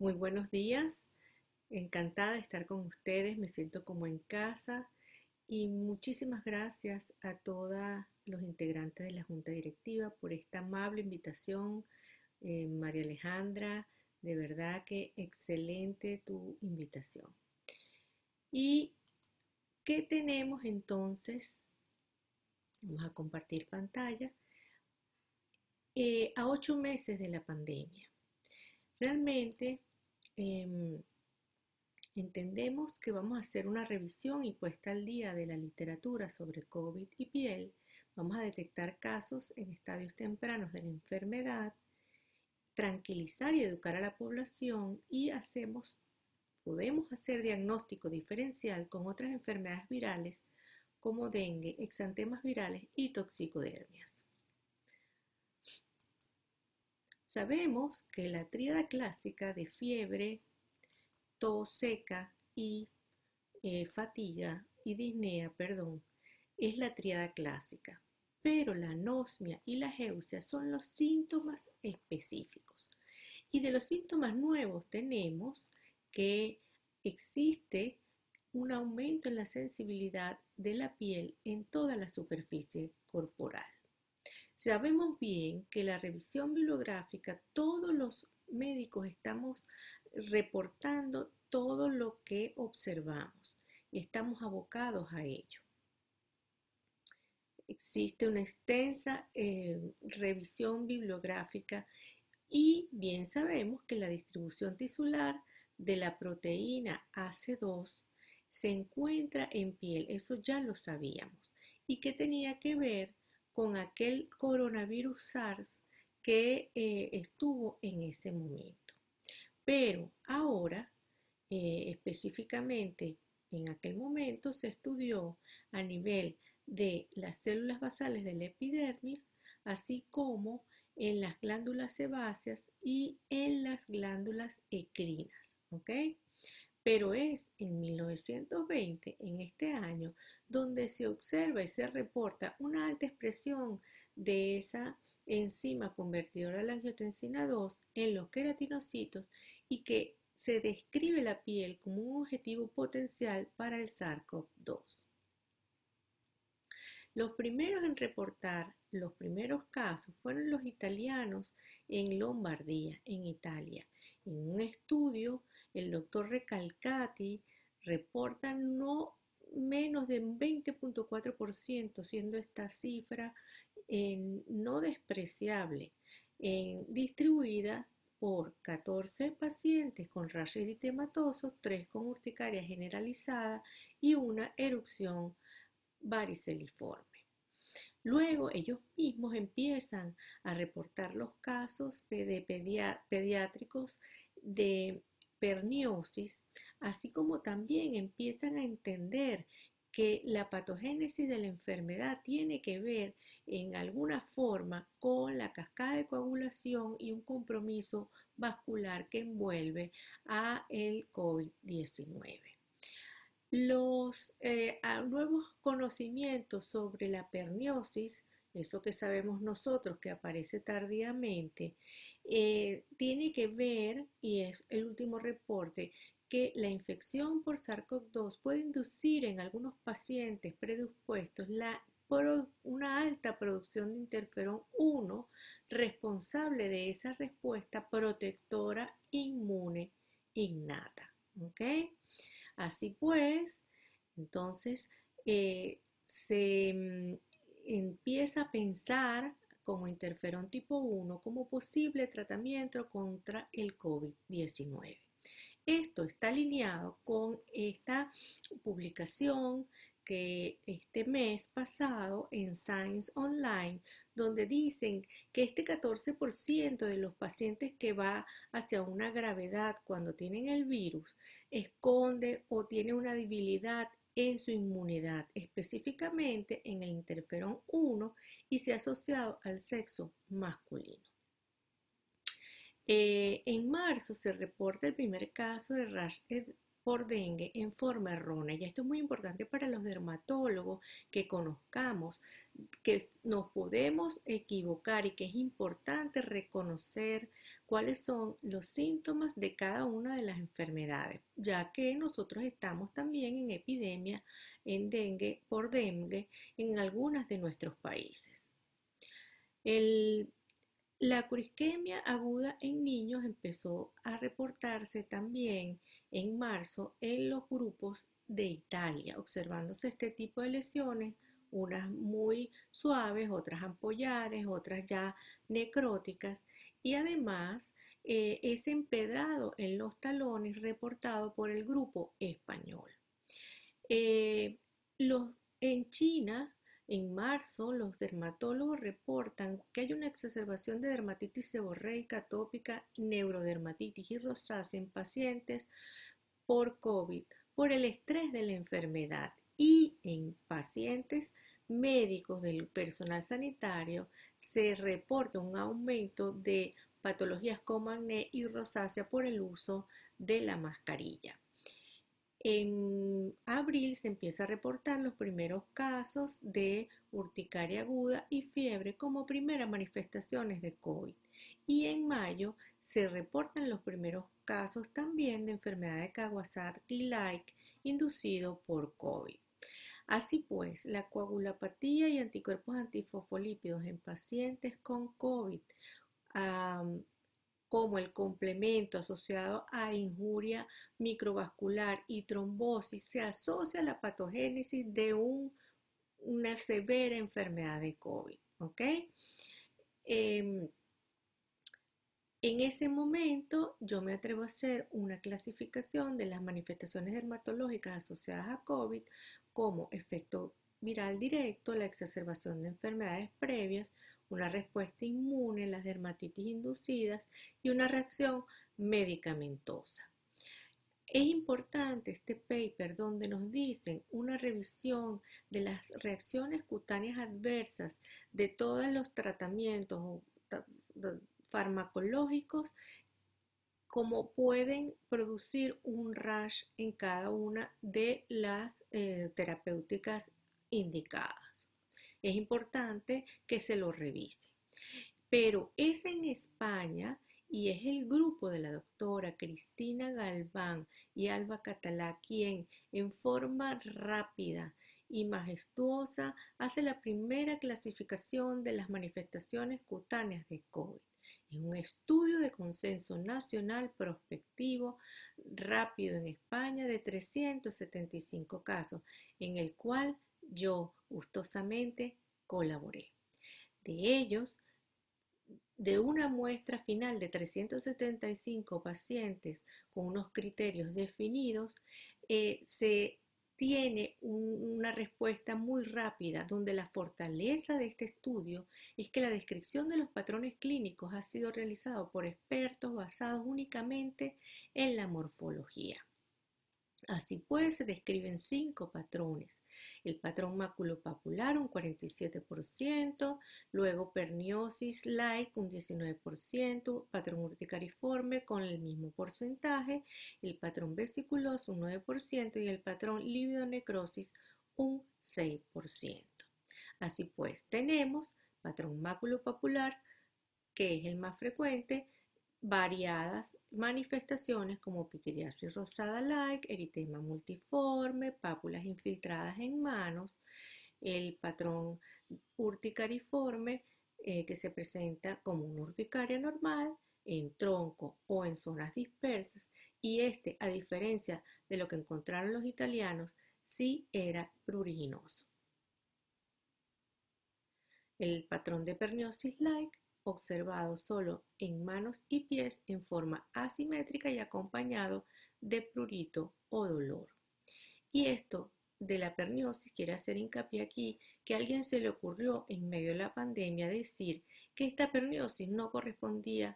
Muy buenos días, encantada de estar con ustedes, me siento como en casa y muchísimas gracias a todos los integrantes de la Junta Directiva por esta amable invitación. María Alejandra, de verdad que excelente tu invitación. ¿Y qué tenemos entonces? Vamos a compartir pantalla. A 8 meses de la pandemia. Realmente entendemos que vamos a hacer una revisión y puesta al día de la literatura sobre COVID y piel. Vamos a detectar casos en estadios tempranos de la enfermedad, tranquilizar y educar a la población y podemos hacer diagnóstico diferencial con otras enfermedades virales como dengue, exantemas virales y toxicodermias. Sabemos que la tríada clásica de fiebre, tos seca y fatiga y disnea, es la tríada clásica, pero la anosmia y la geusia son los síntomas específicos. Y de los síntomas nuevos tenemos que existe un aumento en la sensibilidad de la piel en toda la superficie corporal. Sabemos bien que la revisión bibliográfica, todos los médicos estamos reportando todo lo que observamos y estamos abocados a ello. Existe una extensa revisión bibliográfica y bien sabemos que la distribución tisular de la proteína AC2 se encuentra en piel, eso ya lo sabíamos, y que tenía que ver con aquel coronavirus SARS que estuvo en ese momento. Pero ahora, específicamente en aquel momento, se estudió a nivel de las células basales de la epidermis, así como en las glándulas sebáceas y en las glándulas ecrinas, ¿ok? Pero es en 1920, en este año, donde se observa y se reporta una alta expresión de esa enzima convertidora de la angiotensina 2 en los queratinocitos y que se describe la piel como un objetivo potencial para el SARS-CoV-2. Los primeros en reportar los primeros casos fueron los italianos en Lombardía, en Italia. En un estudio, el doctor Recalcati reporta no menos de 20.4%, siendo esta cifra no despreciable, distribuida por 14 pacientes con rash eritematoso, 3 con urticaria generalizada y una erupción variceliforme. Luego ellos mismos empiezan a reportar los casos pediátricos de perniosis, así como también empiezan a entender que la patogénesis de la enfermedad tiene que ver en alguna forma con la cascada de coagulación y un compromiso vascular que envuelve a el COVID-19. Los nuevos conocimientos sobre la perniosis, eso que sabemos nosotros que aparece tardíamente, tiene que ver, y es el último reporte, que la infección por SARS-CoV-2 puede inducir en algunos pacientes predispuestos una alta producción de interferón 1 responsable de esa respuesta protectora inmune innata. ¿Ok? Así pues, entonces se empieza a pensar como interferón tipo 1 como posible tratamiento contra el COVID-19. Esto está alineado con esta publicación que este mes pasado en Science Online, donde dicen que este 14% de los pacientes que va hacia una gravedad cuando tienen el virus esconde o tiene una debilidad en su inmunidad, específicamente en el interferón 1 y se ha asociado al sexo masculino. En marzo se reporta el primer caso de rash por dengue en forma errónea. Y esto es muy importante para los dermatólogos que conozcamos que nos podemos equivocar y que es importante reconocer cuáles son los síntomas de cada una de las enfermedades, ya que nosotros estamos también en epidemia en dengue, por dengue en algunos de nuestros países. La curisquemia aguda en niños empezó a reportarse también en marzo en los grupos de Italia, observándose este tipo de lesiones, unas muy suaves, otras ampollares, otras ya necróticas, y además ese empedrado en los talones reportado por el grupo español. Eh, los, en China, en marzo, los dermatólogos reportan que hay una exacerbación de dermatitis seborreica, atópica, neurodermatitis y rosácea en pacientes por COVID, por el estrés de la enfermedad, y en pacientes médicos del personal sanitario se reporta un aumento de patologías como acné y rosácea por el uso de la mascarilla. En abril se empieza a reportar los primeros casos de urticaria aguda y fiebre como primeras manifestaciones de COVID. Y en mayo se reportan los primeros casos también de enfermedad de Kawasaki-like inducido por COVID. Así pues, la coagulopatía y anticuerpos antifosfolípidos en pacientes con COVID, como el complemento asociado a injuria microvascular y trombosis, se asocia a la patogénesis de una severa enfermedad de COVID. ¿Ok? En ese momento yo me atrevo a hacer una clasificación de las manifestaciones dermatológicas asociadas a COVID como efecto viral directo, la exacerbación de enfermedades previas, una respuesta inmune, las dermatitis inducidas y una reacción medicamentosa. Es importante este paper donde nos dicen una revisión de las reacciones cutáneas adversas de todos los tratamientos farmacológicos, cómo pueden producir un rash en cada una de las terapéuticas indicadas. Es importante que se lo revise. Pero es en España y es el grupo de la doctora Cristina Galván y Alba Catalá quien en forma rápida y majestuosa hace la primera clasificación de las manifestaciones cutáneas de COVID. Es un estudio de consenso nacional prospectivo rápido en España de 375 casos, en el cual yo gustosamente colaboré. De ellos, de una muestra final de 375 pacientes con unos criterios definidos, se tiene una respuesta muy rápida, donde la fortaleza de este estudio es que la descripción de los patrones clínicos ha sido realizado por expertos basados únicamente en la morfología. Así pues, se describen 5 patrones. El patrón maculopapular, un 47%, luego perniosis-like, un 19%, patrón urticariforme con el mismo porcentaje, el patrón vesiculoso, un 9%, y el patrón lividonecrosis, un 6%. Así pues, tenemos patrón maculopapular, que es el más frecuente, variadas manifestaciones como pityriasis rosada-like, eritema multiforme, pápulas infiltradas en manos, el patrón urticariforme que se presenta como una urticaria normal en tronco o en zonas dispersas, y este, a diferencia de lo que encontraron los italianos, sí era pruriginoso. El patrón de perniosis-like observado solo en manos y pies en forma asimétrica y acompañado de prurito o dolor. Y esto de la perniosis, quiere hacer hincapié aquí que a alguien se le ocurrió en medio de la pandemia decir que esta perniosis no correspondía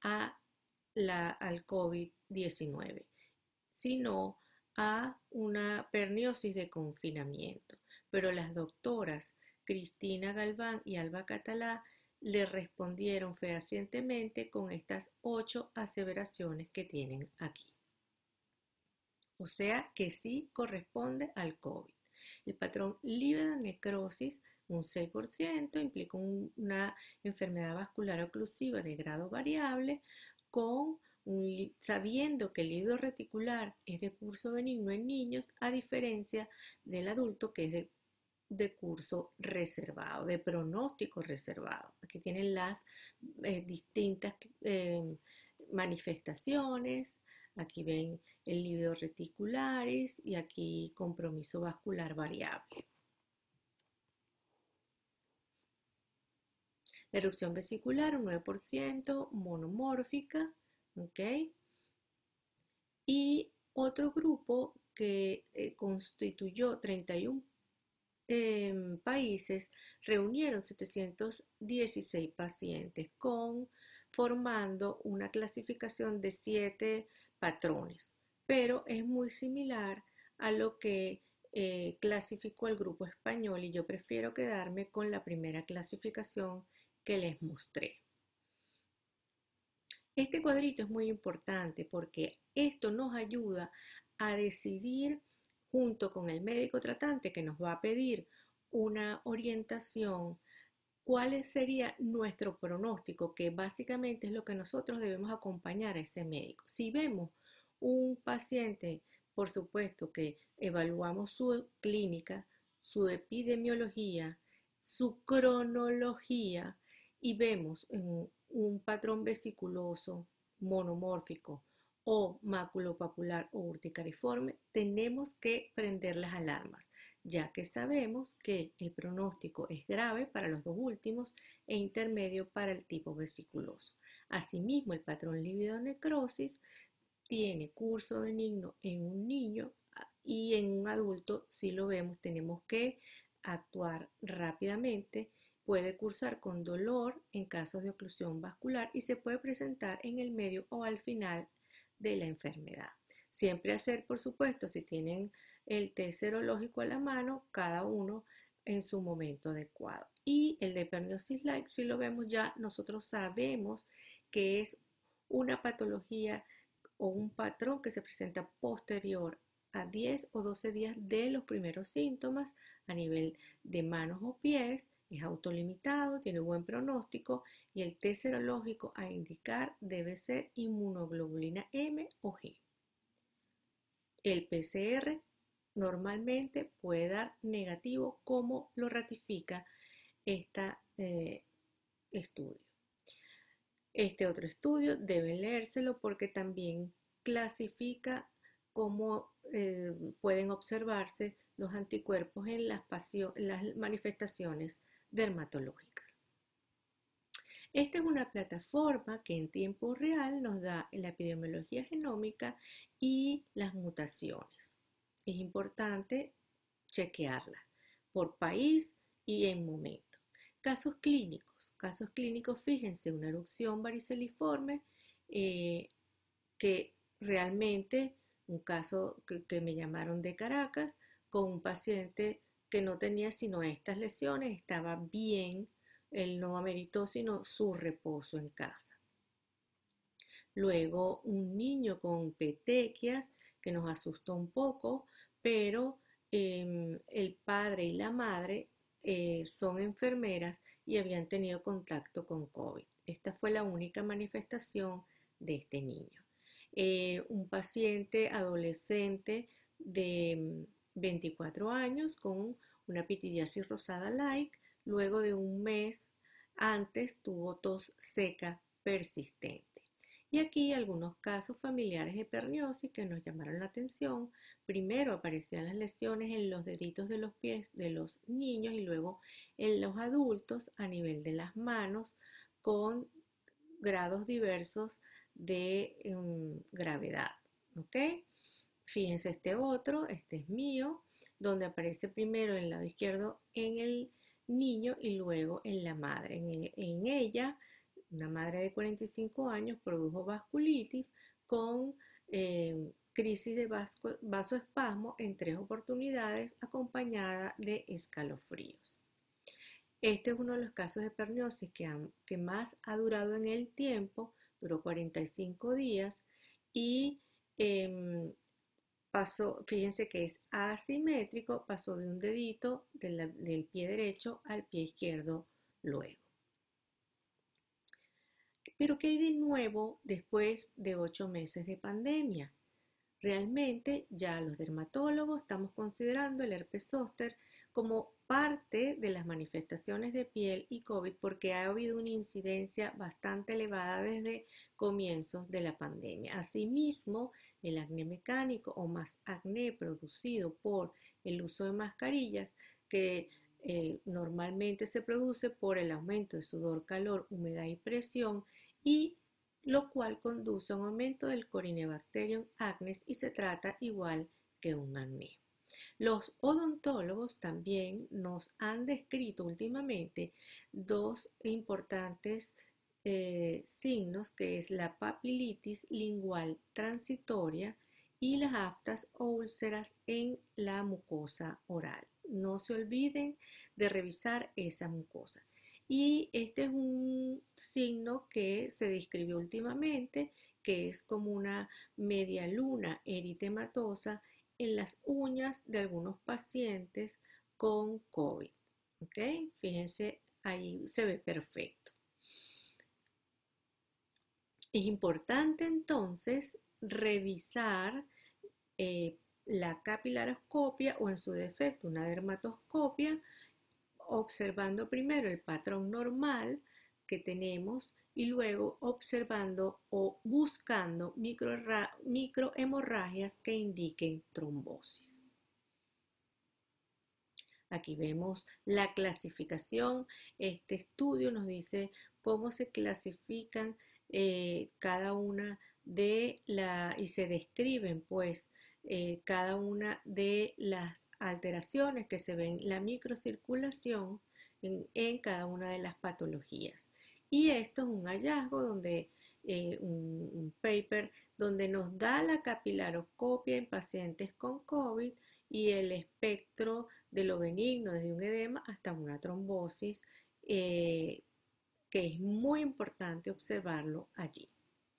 al COVID-19, sino a una perniosis de confinamiento. Pero las doctoras Cristina Galván y Alba Catalá le respondieron fehacientemente con estas 8 aseveraciones que tienen aquí. o sea que sí corresponde al COVID. El patrón lívido de necrosis, un 6%, implica una enfermedad vascular oclusiva de grado variable sabiendo que el lívido reticular es de curso benigno en niños, a diferencia del adulto que es de curso reservado, de pronóstico reservado. Aquí tienen las distintas manifestaciones. Aquí ven el lívido reticularis y aquí compromiso vascular variable. La erupción vesicular, un 9%, monomórfica, ¿ok? Y otro grupo que constituyó 31 países, reunieron 716 pacientes, formando una clasificación de 7 patrones, pero es muy similar a lo que clasificó el grupo español, y yo prefiero quedarme con la primera clasificación que les mostré. Este cuadrito es muy importante porque esto nos ayuda a decidir, junto con el médico tratante que nos va a pedir una orientación, cuál sería nuestro pronóstico, que básicamente es lo que nosotros debemos acompañar a ese médico. Si vemos un paciente, por supuesto que evaluamos su clínica, su epidemiología, su cronología, y vemos un patrón vesiculoso monomórfico o maculopapular o urticariforme, tenemos que prender las alarmas, ya que sabemos que el pronóstico es grave para los dos últimos e intermedio para el tipo vesiculoso. Asimismo, el patrón lívido-necrosis tiene curso benigno en un niño y en un adulto, si lo vemos, tenemos que actuar rápidamente. Puede cursar con dolor en casos de oclusión vascular y se puede presentar en el medio o al final de la enfermedad. Siempre hacer, por supuesto, si tienen el test serológico a la mano, cada uno en su momento adecuado. Y el de Perniosis like, si lo vemos ya, nosotros sabemos que es una patología o un patrón que se presenta posterior a 10 o 12 días de los primeros síntomas a nivel de manos o pies. Es autolimitado, tiene buen pronóstico y el test serológico a indicar debe ser inmunoglobulina M o G. El PCR normalmente puede dar negativo, como lo ratifica este estudio. Este otro estudio deben leérselo porque también clasifica cómo pueden observarse los anticuerpos en las manifestaciones dermatológicas. Esta es una plataforma que en tiempo real nos da la epidemiología genómica y las mutaciones. Es importante chequearla por país y en momento. Casos clínicos, fíjense, una erupción variceliforme que realmente, un caso que me llamaron de Caracas, con un paciente que no tenía sino estas lesiones, estaba bien, él no ameritó sino su reposo en casa. Luego un niño con petequias que nos asustó un poco, pero el padre y la madre son enfermeras y habían tenido contacto con COVID. Esta fue la única manifestación de este niño. Un paciente adolescente de 24 años con una pityriasis rosada like, luego de un mes antes tuvo tos seca persistente. Y aquí algunos casos familiares de perniosis que nos llamaron la atención. Primero aparecían las lesiones en los deditos de los pies de los niños y luego en los adultos a nivel de las manos, con grados diversos de gravedad. ¿Ok? Fíjense este otro, este es mío, donde aparece primero en el lado izquierdo en el niño y luego en la madre. En ella, una madre de 45 años produjo vasculitis con crisis de vasoespasmo en 3 oportunidades, acompañada de escalofríos. Este es uno de los casos de perniosis que más ha durado en el tiempo, duró 45 días y pasó, fíjense que es asimétrico, pasó de un dedito del pie derecho al pie izquierdo luego. Pero ¿qué hay de nuevo después de 8 meses de pandemia? Realmente ya los dermatólogos estamos considerando el herpes zóster como parte de las manifestaciones de piel y COVID porque ha habido una incidencia bastante elevada desde comienzos de la pandemia. Asimismo, el acné mecánico o más acné producido por el uso de mascarillas que normalmente se produce por el aumento de sudor, calor, humedad y presión y lo cual conduce a un aumento del Corynebacterium acnes y se trata igual que un acné. Los odontólogos también nos han descrito últimamente dos importantes signos que es la papilitis lingual transitoria y las aftas o úlceras en la mucosa oral. No se olviden de revisar esa mucosa. Y este es un signo que se describió últimamente, que es como una media luna eritematosa en las uñas de algunos pacientes con COVID. ¿Ok? Fíjense, ahí se ve perfecto. Es importante entonces revisar la capilaroscopia o en su defecto una dermatoscopia, observando primero el patrón normal que tenemos y luego observando o buscando microhemorragias que indiquen trombosis. Aquí vemos la clasificación. Este estudio nos dice cómo se clasifican cada una de y se describen pues cada una de las alteraciones que se ven en la microcirculación en cada una de las patologías. Y esto es un hallazgo donde un paper donde nos da la capilaroscopia en pacientes con COVID y el espectro de lo benigno, desde un edema hasta una trombosis, que es muy importante observarlo allí.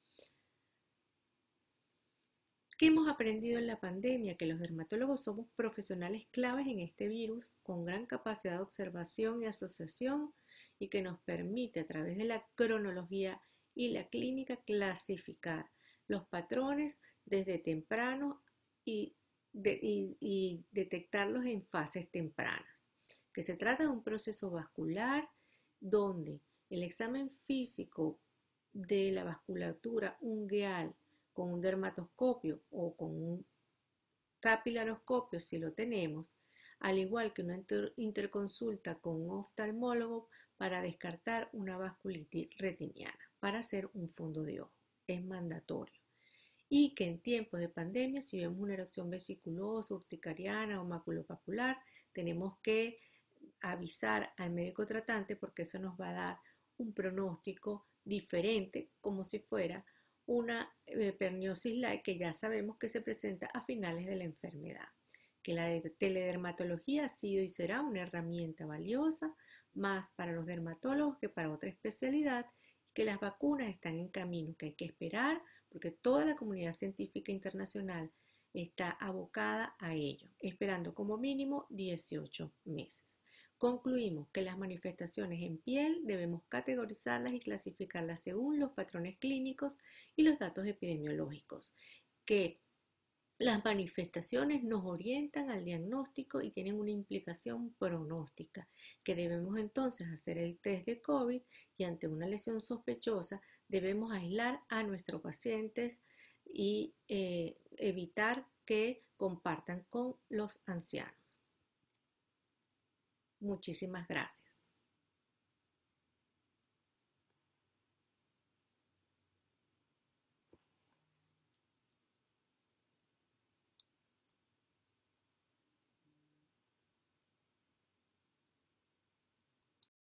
¿Qué hemos aprendido en la pandemia? Que los dermatólogos somos profesionales claves en este virus con gran capacidad de observación y asociación y que nos permite a través de la cronología y la clínica clasificar los patrones desde temprano y detectarlos en fases tempranas. Que se trata de un proceso vascular donde el examen físico de la vasculatura ungueal con un dermatoscopio o con un capilaroscopio si lo tenemos, al igual que una interconsulta con un oftalmólogo para descartar una vasculitis retiniana, para hacer un fondo de ojo. Es mandatorio. Y que en tiempos de pandemia, si vemos una erupción vesiculosa, urticariana o maculopapular, tenemos que avisar al médico tratante porque eso nos va a dar un pronóstico diferente, como si fuera una perniosis light que ya sabemos que se presenta a finales de la enfermedad. Que la teledermatología ha sido y será una herramienta valiosa más para los dermatólogos que para otra especialidad y que las vacunas están en camino, que hay que esperar porque toda la comunidad científica internacional está abocada a ello, esperando como mínimo 18 meses. Concluimos que las manifestaciones en piel debemos categorizarlas y clasificarlas según los patrones clínicos y los datos epidemiológicos, que las manifestaciones nos orientan al diagnóstico y tienen una implicación pronóstica, que debemos entonces hacer el test de COVID y ante una lesión sospechosa debemos aislar a nuestros pacientes y evitar que compartan con los ancianos. Muchísimas gracias.